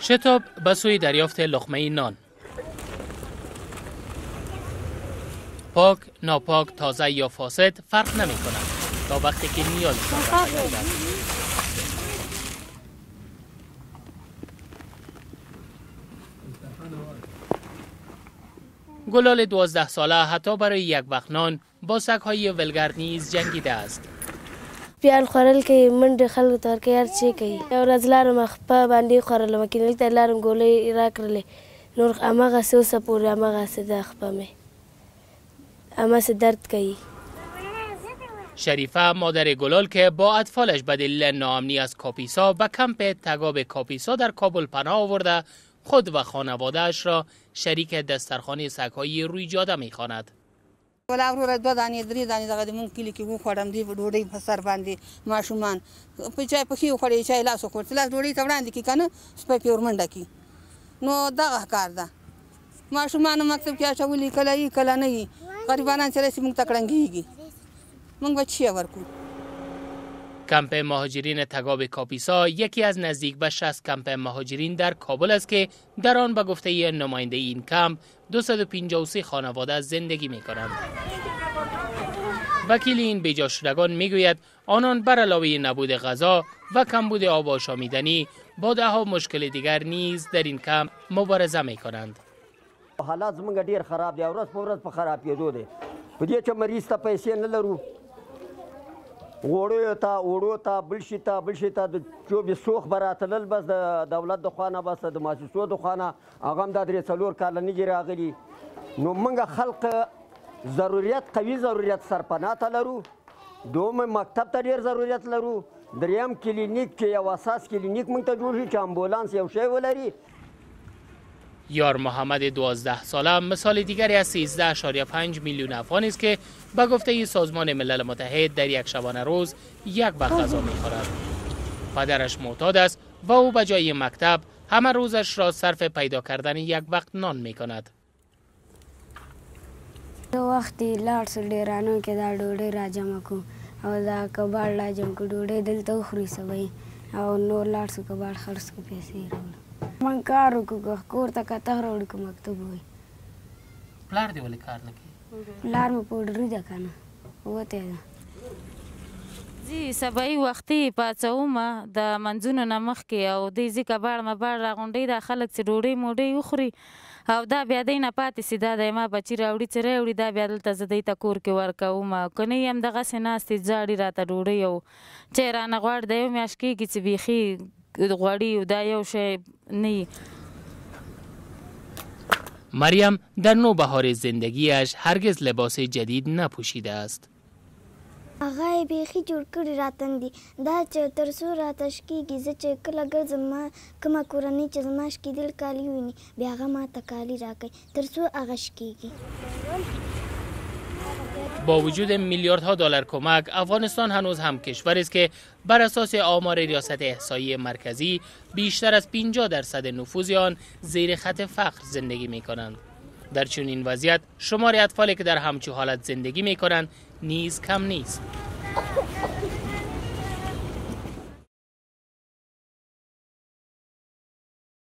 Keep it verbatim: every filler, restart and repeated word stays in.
شتاب به سوی دریافت لقمه نان. پاک، ناپاک، تازه یا فاسد فرق نمی کند تا وقتی که نیاز دارد. گلال دوازده ساله حتی برای یک وقت نان با سگ‌های ولگرد نیز جنگیده است. پیال خورل که منډه خلکو ته ورکوي هر څه کوي. یو ورځ لاړم خپه باندې خوړلم کینل ته لاړم ګولۍ راکړلې نور هماغسې اوسه پورې هماغسې ده خپه مې همه‌سې درد کوي. شریفه مادر گلال که با اطفالش به دلیل ناامنی از کاپیسا به کمپ تگاب کاپیسا در کابل پناه آورده خود و خانواده‌اش را شریک دسترخوان سگ‌های روی جاده می‌خواند. ولا ورور دو دانې درې دانې دغه د مونږ کلي کې وخوړم دی ډوډۍ په سر باندې ماشومان په چای پخې وخوړې چای لاس وخوړ لاس ډوډۍ ته وړاندې کړي که نه سپی پې ورمنډه کړي نو دغه کار ده. ماشومان مکتب کې اچولي کله یي کله نه یي غریبانان چې راسي موږ ته کړنګېږي موږ به چی ورکو. کمپ مهاجرین تگاب کاپیسا یکی از نزدیک به شصت کمپ مهاجرین در کابل است که در آن به گفته نماینده این کمپ دویست و پنجاه و سه خانواده زندگی می کنند. وکیل این بیجا شدگان می گوید آنان بر علاوه نبود غذا و کمبود آب آشامیدنی با ده ها مشکل دیگر نیز در این کمپ مبارزه می کنند. حالات زمونږ ډیر خراب دی، ورځ په ورځ په خرابېدو دی. په دې چې مریض ته پیسې نه لرو، وړو ته وړو ته بل شي ته بل شي ته د چوبې سوخ به راتلل بس د دولت د خوا نه بس د مؤسسو د خوا نه هغه هم دا درې څلور کاله نه دي راغلي. نو موږ خلق ضرورت قوي ضرورت سرپناه ته لرو، دوم مکتب ته ډېر ضرورت لرو، دریم کلینیک کې یو اساس کلینیک موږ ته جوړ شي چې امبولانس یو شی ولري. یار محمد دوازده ساله مثال دیگری از سیزده اشاریه پنج میلیون افغانی است که به گفته سازمان ملل متحد در یک شبانه روز یک وقت غذا می‌خورد. پدرش معتاد است و او به جای مکتب همه روزش را صرف پیدا کردن یک وقت نان می‌کند. وختي لاړ سو ډیرانو کې دا ډوډۍ راجمع کو او دا کباړ راجمع کو ډوډۍ دلته وخوري سبای او نور لاړ سو کباړ خرڅ کو پیسې راوړل. من کار وکړو کور ته کته راوړو که مکتب وای. پلار دې ولې کار نه کوي؟ پلار مې پوډري ده که نه وتی ده. زه سبایي وختي پاڅوم د منځونو نه مخکې او دی ځي کباړ مباړ راغونډوي دا خلک چې ډوډۍ موډۍ وخوري او دا بیا دی نه پاتې سي دا دی ما بچي راوړي چې راوړي دا بیا دلته زه دی ته کور کې ورکوم که نه یم دغسې ناستې ژاړي راته ډوډۍ او چای رانه غواړي د یو میاشت کېږي چې بیخي غواړي دا یو شی نه. مریم در نوبهار زندگیش هرگز لباس جدید نپوشیده است. هغه بیخي جوړ کړي راتن دي دا چې تر څو راته شکېږي زه چې کله ګرځم ما کومه کورنۍ چې زما شکېدل کالي ویني بیا هغه ما ته کالي راکوي تر څو هغه شکېږي. با وجود میلیاردها دلار کمک، افغانستان هنوز هم کشوری است که بر اساس آمار ریاست احصایی مرکزی بیشتر از پنجاه درصد نفوذ آن زیر خط فقر زندگی می کنند. در چنین وضعیت شمار اطفالی که در همچون حالت زندگی می کنند نیز کم نیست.